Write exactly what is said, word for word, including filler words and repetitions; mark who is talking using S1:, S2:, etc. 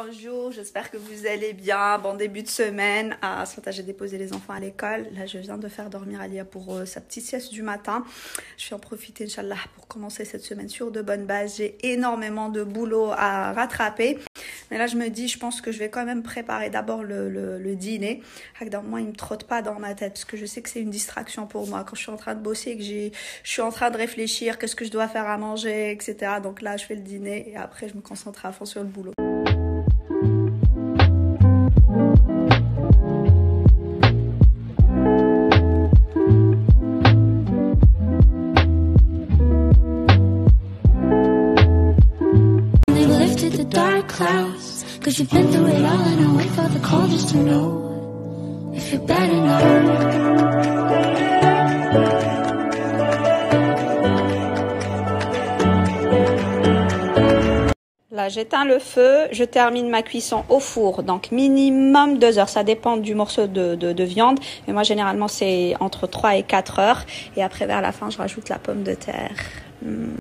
S1: bonjour, j'espère que vous allez bien. Bon début de semaine. À ce matin, j'ai déposé les enfants à l'école. Là, je viens de faire dormir Alia pour euh, sa petite sieste du matin. Je vais en profiter, Inch'Allah, pour commencer cette semaine sur de bonnes bases. J'ai énormément de boulot à rattraper. Mais là, je me dis, je pense que je vais quand même préparer d'abord le, le, le dîner. D'un moment, il me trotte pas dans ma tête parce que je sais que c'est une distraction pour moi. Quand je suis en train de bosser et que j'ai, je suis en train de réfléchir, qu'est-ce que je dois faire à manger, et cetera. Donc là, je fais le dîner et après, je me concentre à fond sur le boulot.
S2: Clouds, cause you've been through it all and I wait for the call just to know if you're bad enough.
S1: Là, j'éteins le feu, je termine ma cuisson au four, donc minimum deux heures, ça dépend du morceau de, de, de viande, mais moi généralement c'est entre trois et quatre heures, et après vers la fin je rajoute la pomme de terre. Mmh.